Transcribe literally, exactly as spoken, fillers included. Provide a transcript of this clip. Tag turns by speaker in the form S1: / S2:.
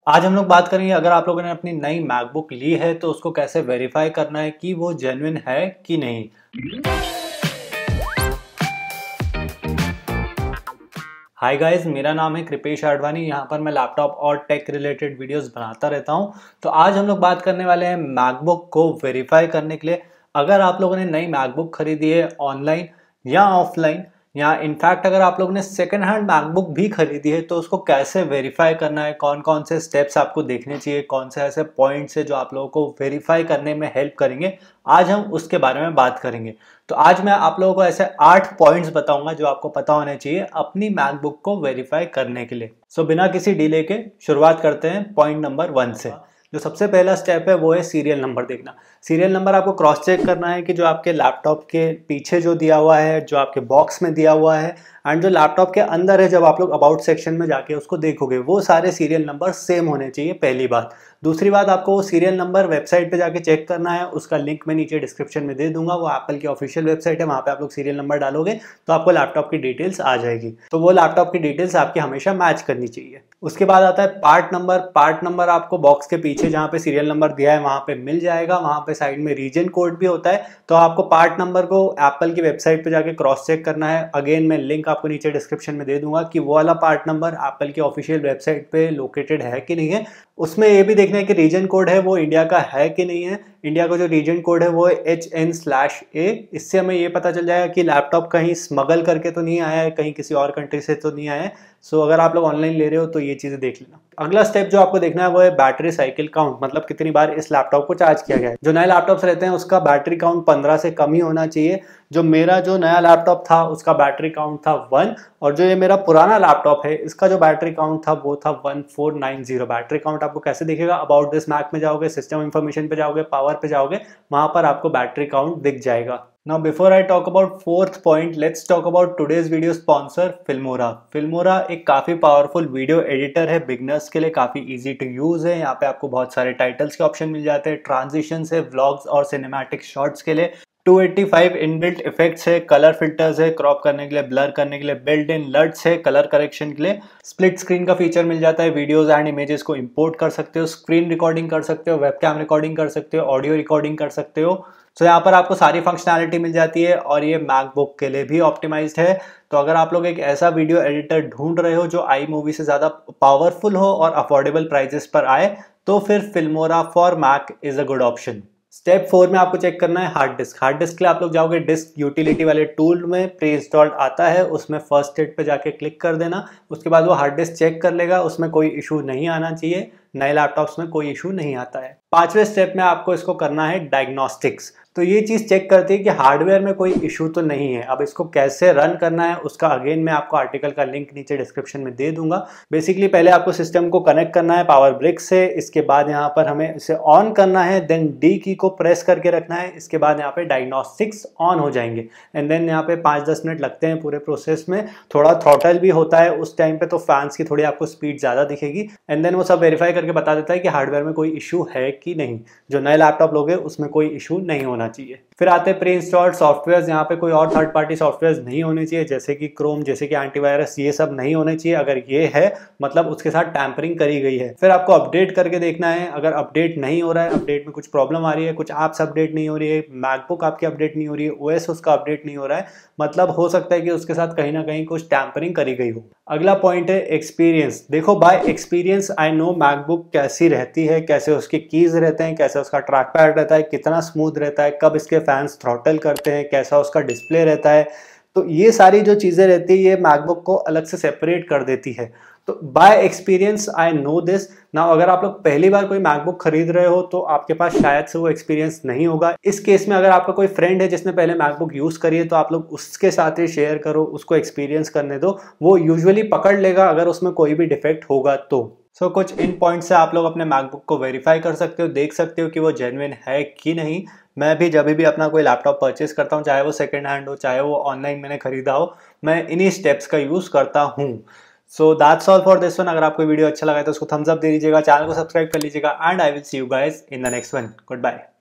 S1: आज हम लोग बात करेंगे अगर आप लोगों ने अपनी नई मैकबुक ली है तो उसको कैसे वेरीफाई करना है कि वो जेन्युइन है कि नहीं। हाय गाइस, मेरा नाम है कृपेश आडवाणी। यहाँ पर मैं लैपटॉप और टेक रिलेटेड वीडियोस बनाता रहता हूँ। तो आज हम लोग बात करने वाले हैं मैकबुक को वेरीफाई करने के लिए। अगर आप लोगों ने नई मैकबुक खरीदी है ऑनलाइन या ऑफलाइन, या इनफैक्ट अगर आप लोगों ने सेकेंड हैंड मैकबुक भी खरीदी है तो उसको कैसे वेरीफाई करना है, कौन कौन से स्टेप्स आपको देखने चाहिए, कौन से ऐसे पॉइंट्स है जो आप लोगों को वेरीफाई करने में हेल्प करेंगे, आज हम उसके बारे में बात करेंगे। तो आज मैं आप लोगों को ऐसे आठ पॉइंट्स बताऊंगा जो आपको पता होने चाहिए अपनी मैकबुक को वेरीफाई करने के लिए। सो so, बिना किसी डिले के शुरुआत करते हैं पॉइंट नंबर वन से। जो सबसे पहला स्टेप है वो है सीरियल नंबर देखना। सीरियल नंबर आपको क्रॉस चेक करना है कि जो आपके लैपटॉप के पीछे जो दिया हुआ है, जो आपके बॉक्स में दिया हुआ है एंड जो लैपटॉप के अंदर है, जब आप लोग अबाउट सेक्शन में जाके उसको देखोगे वो सारे सीरियल नंबर सेम होने चाहिए, पहली बात। दूसरी बात, आपको वो सीरियल नंबर वेबसाइट पे जाके चेक करना है। उसका लिंक मैं नीचे डिस्क्रिप्शन में दे दूंगा। वो एप्पल की ऑफिशियल वेबसाइट है, वहाँ पे आप लोग सीरियल नंबर डालोगे तो आपको लैपटॉप की डिटेल्स आ जाएगी। तो वो लैपटॉप की डिटेल्स आपकी हमेशा मैच करनी चाहिए। उसके बाद आता है पार्ट नंबर। पार्ट नंबर आपको बॉक्स के पीछे जहाँ पे सीरियल नंबर दिया है वहाँ पे मिल जाएगा। वहाँ पे साइड में रीजन कोड भी होता है। तो आपको पार्ट नंबर को एप्पल की वेबसाइट पे जाके क्रॉस चेक करना है। अगेन मैं लिंक आपको नीचे डिस्क्रिप्शन में दे दूंगा कि वो वाला पार्ट नंबर एप्पल की ऑफिशियल वेबसाइट पे लोकेटेड है कि नहीं है। उसमें ये भी देखना है कि रीजन कोड है वो इंडिया का है कि नहीं है। इंडिया का जो रीजन कोड है वो है एच एन स्लैश ए। इससे हमें ये पता चल जाएगा कि लैपटॉप कहीं स्मगल करके तो नहीं आया है, कहीं किसी और कंट्री से तो नहीं आया है। सो अगर आप लोग ऑनलाइन ले रहे हो तो ये चीज़ें देख लेना। अगला स्टेप जो आपको देखना है वो है बैटरी साइकिल काउंट, मतलब कितनी बार इस लैपटॉप को चार्ज किया गया है। जो नए लैपटॉप्स रहते हैं उसका बैटरी काउंट पंद्रह से कम ही होना चाहिए। जो मेरा जो नया लैपटॉप था उसका बैटरी काउंट था वन, और जो ये मेरा पुराना लैपटॉप है इसका जो बैटरी काउंट था वो था one four nine zero. Battery count आपको कैसे दिखेगा? अबाउट दिस मैक में जाओगे, सिस्टम इंफॉर्मेशन पे जाओगे, पावर पे जाओगे, वहां पर आपको बैटरी काउंट दिख जाएगा। Now before I talk about fourth point, let's talk about today's video sponsor Filmora। Filmora एक काफ़ी पावरफुल वीडियो एडिटर है, बिगनर्स के लिए काफ़ी इजी टू यूज़ है। यहाँ पे आपको बहुत सारे टाइटल्स के ऑप्शन मिल जाते हैं, ट्रांजिशंस है, व्लॉग्स और सिनेमैटिक शॉट्स के लिए, two eighty five inbuilt effects है, कलर फिल्टर्स है, क्रॉप करने के लिए, ब्लर करने के लिए, बिल्ट इन लट्स है, कलर करेक्शन के लिए, स्प्लिट स्क्रीन का फीचर मिल जाता है, वीडियोस एंड इमेजेस को इंपोर्ट कर सकते हो, स्क्रीन रिकॉर्डिंग कर सकते हो, वेबकैम रिकॉर्डिंग कर सकते हो, ऑडियो रिकॉर्डिंग कर सकते हो। तो यहाँ पर आपको सारी फंक्शनैलिटी मिल जाती है और ये मैकबुक के लिए भी ऑप्टिमाइज्ड है। तो अगर आप लोग एक ऐसा वीडियो एडिटर ढूंढ रहे हो जो आई मूवी से ज़्यादा पावरफुल हो और अफोर्डेबल प्राइजेस पर आए तो फिर Filmora for Mac is a good option. Step four में आपको चेक करना है हार्ड डिस्क। हार्ड डिस्क के लिए आप लोग जाओगे डिस्क यूटिलिटी वाले टूल में, प्री इंस्टॉल्ड आता है, उसमें फर्स्ट स्टेप पे जाके क्लिक कर देना। उसके बाद वो हार्ड डिस्क चेक कर लेगा, उसमें कोई इशू नहीं आना चाहिए। नए लैपटॉप्स में कोई इशू नहीं आता है। पांचवें स्टेप में आपको इसको करना है डायग्नोस्टिक्स। तो ये चीज़ चेक करती है कि हार्डवेयर में कोई इशू तो नहीं है। अब इसको कैसे रन करना है उसका अगेन मैं आपको आर्टिकल का लिंक नीचे डिस्क्रिप्शन में दे दूंगा। बेसिकली पहले आपको सिस्टम को कनेक्ट करना है पावर ब्रिक से। इसके बाद यहाँ पर हमें इसे ऑन करना है, देन डी की को प्रेस करके रखना है। इसके बाद यहाँ पे डायग्नोस्टिक्स ऑन हो जाएंगे एंड देन यहाँ पे पाँच दस मिनट लगते हैं पूरे प्रोसेस में। थोड़ा थ्रॉटल भी होता है उस टाइम पे, तो फैंस की थोड़ी आपको स्पीड ज़्यादा दिखेगी एंड देन वो सब वेरीफाई करके बता देता है कि हार्डवेयर में कोई इशू है कि नहीं। जो नए लैपटॉप लोगे उसमें कोई इशू नहीं होना चाहिए। फिर आते हैं प्री इंस्टॉल्ड सॉफ्टवेयर। यहाँ पे कोई और थर्ड पार्टी सॉफ्टवेयर नहीं होने चाहिए, जैसे कि क्रोम, जैसे कि एंटीवायरस, ये सब नहीं होने चाहिए। अगर ये है मतलब उसके साथ टैंपरिंग करी गई है। फिर आपको अपडेट करके देखना है। अगर अपडेट नहीं हो रहा है, अपडेट में कुछ प्रॉब्लम आ रही है, कुछ ऐप्स अपडेट नहीं हो रही है, मैकबुक आपकी अपडेट नहीं हो रही है, ओएस उसका अपडेट नहीं हो रहा है, मतलब हो सकता है कि उसके साथ कहीं ना कहीं कुछ टैंपरिंग करी गई हो। अगला पॉइंट है एक्सपीरियंस। देखो by experience I know MacBook कैसी रहती है, कैसे उसके कीज रहते हैं, कैसे उसका ट्रैक पैड रहता है, कितना स्मूथ रहता है, कब इसके फैंस थ्रॉटल करते हैं, कैसा उसका डिस्प्ले रहता है। तो ये सारी जो चीज़ें रहती है ये मैकबुक को अलग से सेपरेट कर देती है। तो by experience I know this. ना अगर आप लोग पहली बार कोई मैकबुक खरीद रहे हो तो आपके पास शायद से वो एक्सपीरियंस नहीं होगा। इस केस में अगर आपका कोई फ्रेंड है जिसने पहले मैकबुक यूज़ करी है तो आप लोग उसके साथ ही शेयर करो, उसको एक्सपीरियंस करने दो, वो यूजुअली पकड़ लेगा अगर उसमें कोई भी डिफेक्ट होगा तो। सो so, कुछ इन पॉइंट से आप लोग अपने मैकबुक को वेरीफाई कर सकते हो, देख सकते हो कि वो जेन्युइन है कि नहीं। मैं भी जब भी अपना कोई लैपटॉप परचेस करता हूँ, चाहे वो सेकंड हैंड हो, चाहे वो ऑनलाइन मैंने खरीदा हो, मैं इन्हीं स्टेप्स का यूज़ करता हूँ। So that's all for this one. अगर आपको वीडियो अच्छा लगा तो उसको थम्स अप दे दीजिएगा, चैनल को सब्सक्राइब कर लीजिएगा and I will see you guys in the next one. Good bye.